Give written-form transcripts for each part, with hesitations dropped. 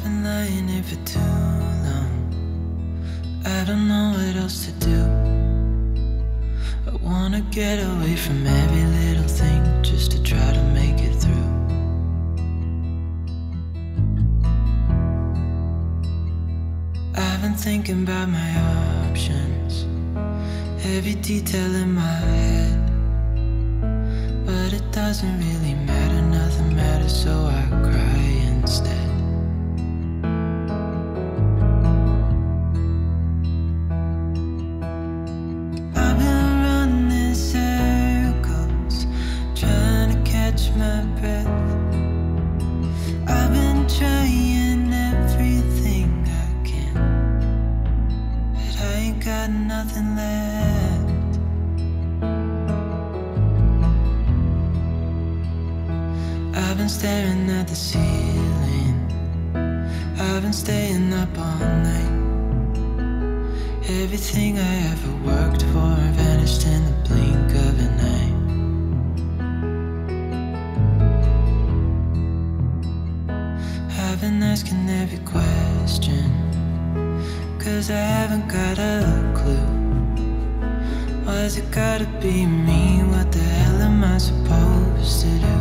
been lying here for too long. I don't know what else to do. I wanna get away from every little thing just to try to make it through. I've been thinking about my options, every detail in my head, but it doesn't really matter, nothing matters, so I cry instead. I've been running circles, trying to catch my breath. I've been trying everything I can, but I ain't got nothing left. I've been staring at the ceiling, I've been staying up all night. Everything I ever worked for vanished in the blink of an eye. I've been asking every question, 'cause I haven't got a clue. Why's it gotta be me? What the hell am I supposed to do?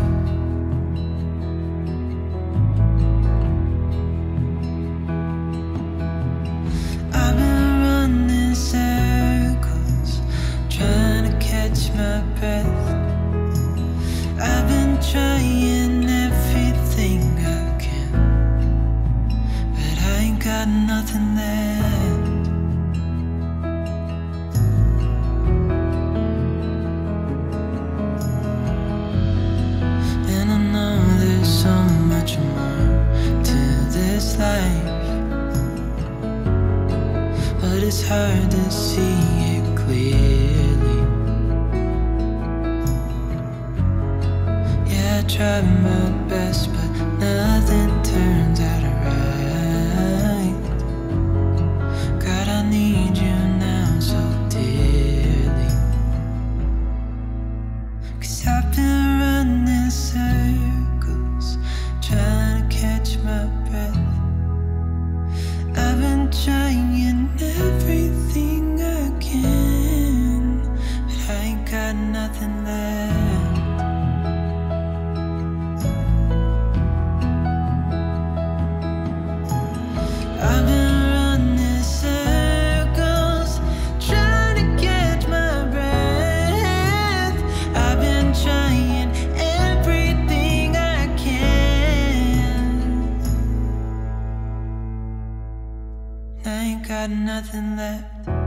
I've been running circles, trying to catch my breath. I've been trying everything I can, but I ain't got nothing left. And I know there's so much more to this life, but it's hard to see it clearly. Yeah, I tried my best, but nothing turns out right. God, I need you now so dearly, 'cause I've been running circles, trying to catch my breath. I've been trying everything I can, but I ain't got nothing left. I've been running circles, trying to catch my breath. I've been trying everything I can, I ain't got nothing left.